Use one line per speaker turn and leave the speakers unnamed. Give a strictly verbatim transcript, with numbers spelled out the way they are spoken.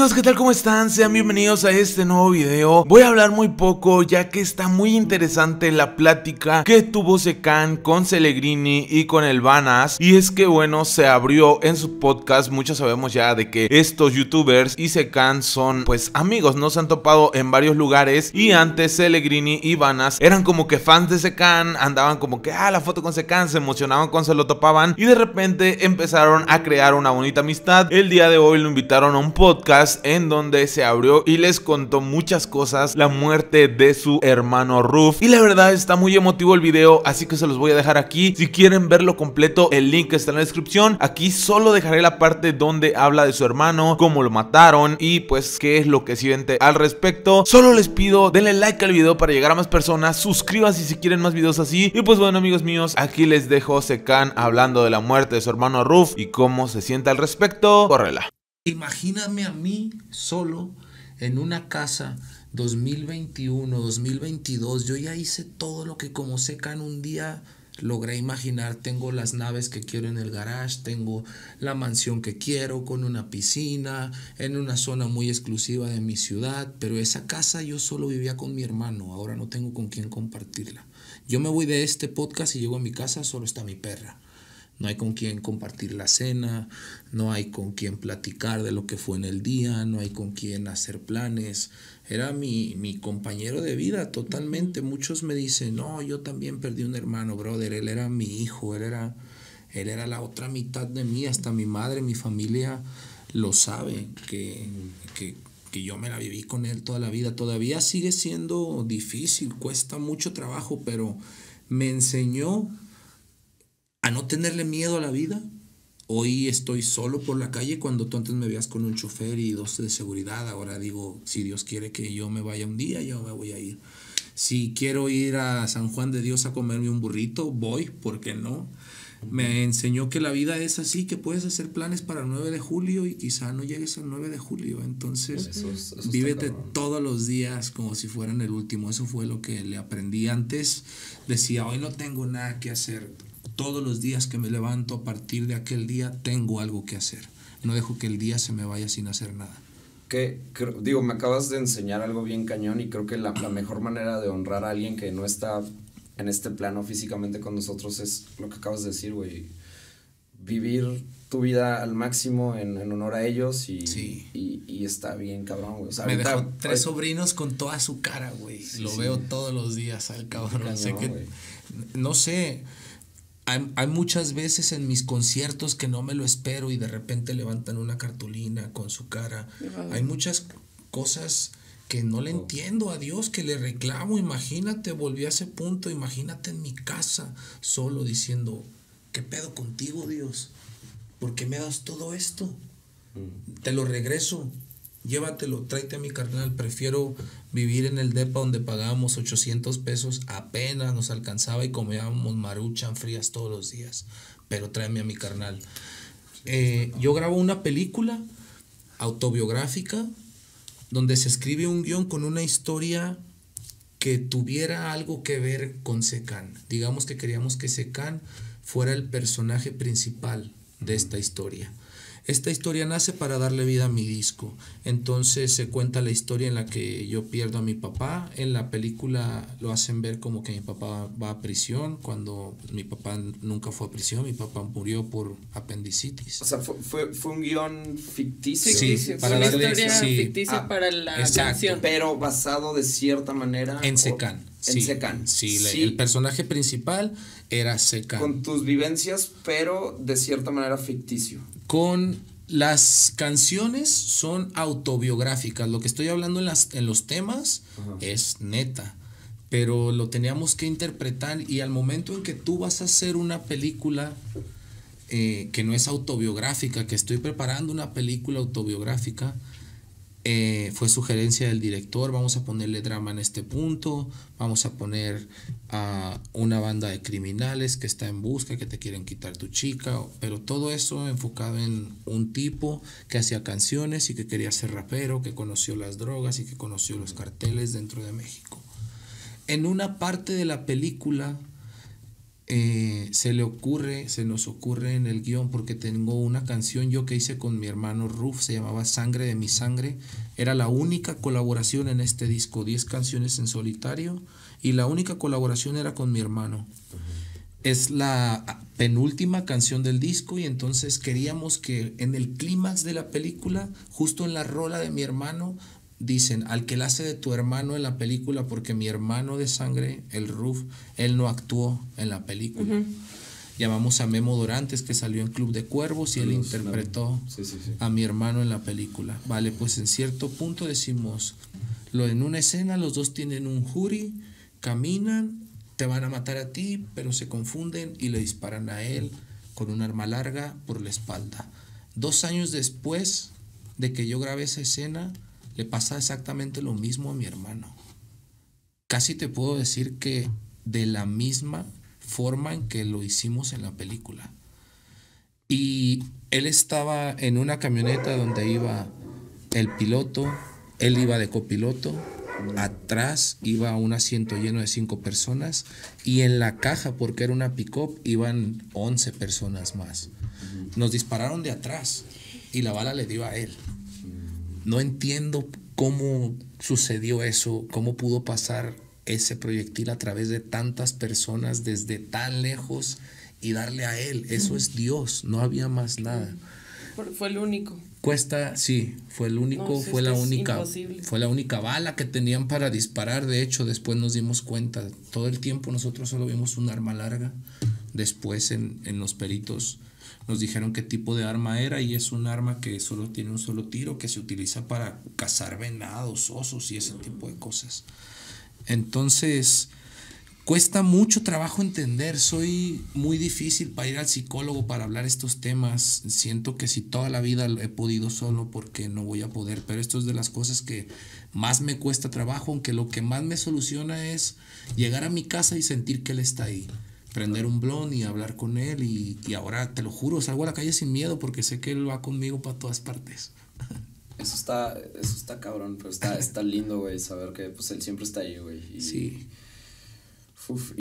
Amigos, ¿qué tal? ¿Cómo están? Sean bienvenidos a este nuevo video. Voy a hablar muy poco ya que está muy interesante la plática que tuvo Secan con Celegrini y con el Vanas. Y es que bueno, se abrió en su podcast. Muchos sabemos ya de que estos youtubers y Secan son pues amigos, ¿no? Se han topado en varios lugares. Y antes Celegrini y Vanas eran como que fans de Secan, andaban como que ah, la foto con Secan, se emocionaban cuando se lo topaban. Y de repente empezaron a crear una bonita amistad. El día de hoy lo invitaron a un podcast en donde se abrió y les contó muchas cosas, la muerte de su hermano Ruf, y la verdad está muy emotivo el video, así que se los voy a dejar aquí. Si quieren verlo completo, el link está en la descripción. Aquí solo dejaré la parte donde habla de su hermano, cómo lo mataron y pues qué es lo que siente al respecto. Solo les pido denle like al video para llegar a más personas, suscríbanse si quieren más videos así. Y pues bueno, amigos míos, aquí les dejo Secan hablando de la muerte de su hermano Ruf y cómo se siente al respecto. Córrela.
Imagíname a mí solo en una casa dos mil veintiuno, dos mil veintidós. Yo ya hice todo lo que como Secan un día logré imaginar. Tengo las naves que quiero en el garage, tengo la mansión que quiero con una piscina, en una zona muy exclusiva de mi ciudad. Pero esa casa yo solo vivía con mi hermano, ahora no tengo con quién compartirla. Yo me voy de este podcast y llego a mi casa, solo está mi perra. No hay con quien compartir la cena, no hay con quien platicar de lo que fue en el día, no hay con quien hacer planes. Era mi, mi compañero de vida totalmente. Muchos me dicen, no, yo también perdí un hermano, brother. Él era mi hijo, él era, él era la otra mitad de mí. Hasta mi madre, mi familia lo sabe, que, que, que yo me la viví con él toda la vida. Todavía sigue siendo difícil, cuesta mucho trabajo, pero me enseñó a no tenerle miedo a la vida. Hoy estoy solo por la calle cuando tú antes me veías con un chofer y dos de seguridad. Ahora digo, si Dios quiere que yo me vaya un día, yo me voy a ir. Si quiero ir a San Juan de Dios a comerme un burrito, voy, ¿por qué no? Me enseñó que la vida es así, que puedes hacer planes para el nueve de julio y quizá no llegues al nueve de julio. Entonces, eso es, eso vívete todos los días como si fueran el último. Eso fue lo que le aprendí. Antes decía, hoy no tengo nada que hacer. Todos los días que me levanto a partir de aquel día tengo algo que hacer. No dejo que el día se me vaya sin hacer nada.
Que, que digo, me acabas de enseñar algo bien cañón y creo que la, la mejor manera de honrar a alguien que no está en este plano físicamente con nosotros es lo que acabas de decir, güey. Vivir tu vida al máximo en, en honor a ellos y, sí. y, y está bien cabrón, güey. O sea,
me
ahorita,
dejó tres pues, sobrinos con toda su cara, güey. Sí, lo sí. veo todos los días al cabrón. Cañón, sé que, no sé... Hay, hay muchas veces en mis conciertos que no me lo espero y de repente levantan una cartulina con su cara. Uh-huh. Hay muchas cosas que no le entiendo a Dios, que le reclamo. Imagínate, volví a ese punto. Imagínate en mi casa solo diciendo, ¿qué pedo contigo, Dios? ¿Por qué me das todo esto? Uh-huh. Te lo regreso. Llévatelo, tráete a mi carnal. Prefiero vivir en el depa donde pagábamos ochocientos pesos, apenas nos alcanzaba y comíamos maruchan frías todos los días, pero tráeme a mi carnal. Eh, yo grabo una película autobiográfica donde se escribe un guión con una historia que tuviera algo que ver con Secan. Digamos que queríamos que Secan fuera el personaje principal de esta historia. Esta historia nace para darle vida a mi disco. Entonces se cuenta la historia en la que yo pierdo a mi papá. En la película lo hacen ver como que mi papá va a prisión, cuando mi papá nunca fue a prisión. Mi papá murió por apendicitis.
O sea, fue, fue, fue un guión ficticio.
Sí,
sí,
para
una
darle,
historia
sí.
ficticia ah, para la canción.
Pero basado de cierta manera
en Secan.
En
sí,
Secan.
Sí,
sí,
el personaje principal era Secan.
Con tus vivencias, pero de cierta manera ficticio.
Con las canciones son autobiográficas. Lo que estoy hablando en, las, en los temas uh-huh. es neta. Pero lo teníamos que interpretar y al momento en que tú vas a hacer una película eh, que no es autobiográfica, que estoy preparando una película autobiográfica, Eh, fue sugerencia del director, vamos a ponerle drama en este punto, vamos a poner a uh, una banda de criminales que está en busca, que te quieren quitar tu chica, pero todo eso enfocado en un tipo que hacía canciones y que quería ser rapero, que conoció las drogas y que conoció los carteles dentro de México. En una parte de la película eh, se le ocurre, se nos ocurre en el guión, porque tengo una canción yo que hice con mi hermano Ruf, se llamaba Sangre de mi sangre, era la única colaboración en este disco, diez canciones en solitario, y la única colaboración era con mi hermano. Es la penúltima canción del disco y entonces queríamos que en el clímax de la película, justo en la rola de mi hermano, dicen, al que la hace de tu hermano en la película, porque mi hermano de sangre, el Ruf, él no actuó en la película. Uh-huh. Llamamos a Memo Dorantes, que salió en Club de Cuervos, y él Los, interpretó sí, sí, sí. a mi hermano en la película. Vale, pues en cierto punto decimos, lo en una escena los dos tienen un jury, caminan, te van a matar a ti, pero se confunden y le disparan a él con un arma larga por la espalda. Dos años después de que yo grabé esa escena, le pasa exactamente lo mismo a mi hermano. Casi te puedo decir que de la misma forma en que lo hicimos en la película. Y él estaba en una camioneta donde iba el piloto, él iba de copiloto, atrás iba un asiento lleno de cinco personas y en la caja, porque era una pick-up, iban once personas más. Nos dispararon de atrás y la bala le dio a él. No entiendo cómo sucedió eso, cómo pudo pasar ese proyectil a través de tantas personas desde tan lejos y darle a él. Eso es Dios, no había más nada.
Fue el único.
Cuesta, sí, fue el único, no, fue la única,
imposible.
fue la única bala que tenían para disparar. De hecho, después nos dimos cuenta. Todo el tiempo nosotros solo vimos un arma larga. Después en, en los peritos nos dijeron qué tipo de arma era, y es un arma que solo tiene un solo tiro, que se utiliza para cazar venados, osos y ese tipo de cosas. Entonces, cuesta mucho trabajo entender. Soy muy difícil para ir al psicólogo para hablar estos temas. Siento que si toda la vida he podido solo, porque no voy a poder, pero esto es de las cosas que más me cuesta trabajo, aunque lo que más me soluciona es llegar a mi casa y sentir que él está ahí. Prender un blon y hablar con él y, y ahora te lo juro, salgo a la calle sin miedo porque sé que él va conmigo para todas partes.
Eso está, eso está cabrón, pero está, está lindo, güey, saber que pues él siempre está ahí, güey. Y,
sí.
Uf,